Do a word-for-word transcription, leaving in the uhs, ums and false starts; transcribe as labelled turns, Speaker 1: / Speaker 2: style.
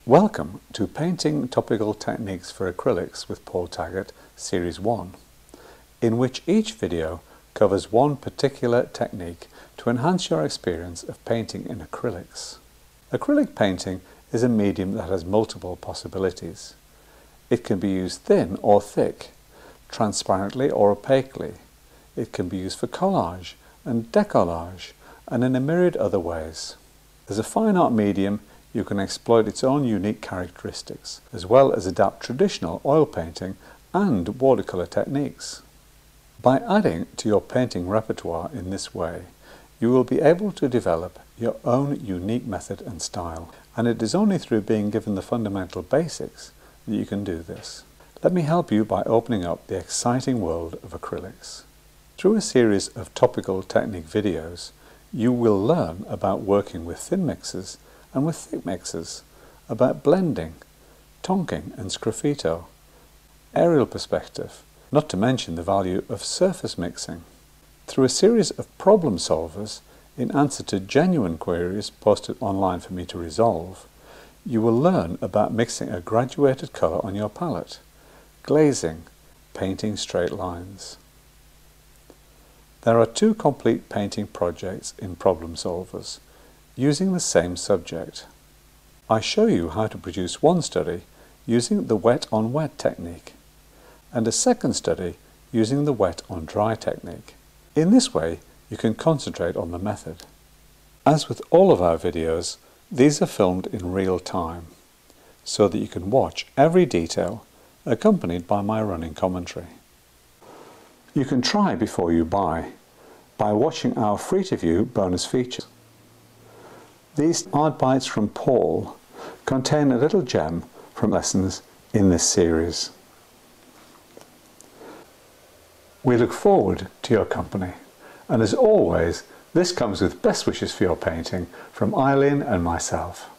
Speaker 1: Welcome to Painting Topical Techniques for Acrylics with Paul Taggart, Series one, in which each video covers one particular technique to enhance your experience of painting in acrylics. Acrylic painting is a medium that has multiple possibilities. It can be used thin or thick, transparently or opaquely. It can be used for collage and decollage, and in a myriad other ways. As a fine art medium, you can exploit its own unique characteristics, as well as adapt traditional oil painting and watercolour techniques. By adding to your painting repertoire in this way, you will be able to develop your own unique method and style, and it is only through being given the fundamental basics that you can do this. Let me help you by opening up the exciting world of acrylics. Through a series of topical technique videos, you will learn about working with thin mixers and with thick mixers, about blending, tonking and sgraffito, aerial perspective, not to mention the value of surface mixing. Through a series of problem solvers, in answer to genuine queries posted online for me to resolve, you will learn about mixing a graduated colour on your palette, glazing, painting straight lines. There are two complete painting projects in problem solvers, using the same subject. I show you how to produce one study using the wet on wet technique, and a second study using the wet on dry technique. In this way, you can concentrate on the method. As with all of our videos, these are filmed in real time, so that you can watch every detail accompanied by my running commentary. You can try before you buy by watching our free-to-view bonus features. These art bites from Paul contain a little gem from lessons in this series. We look forward to your company, and as always, this comes with best wishes for your painting from Eileen and myself.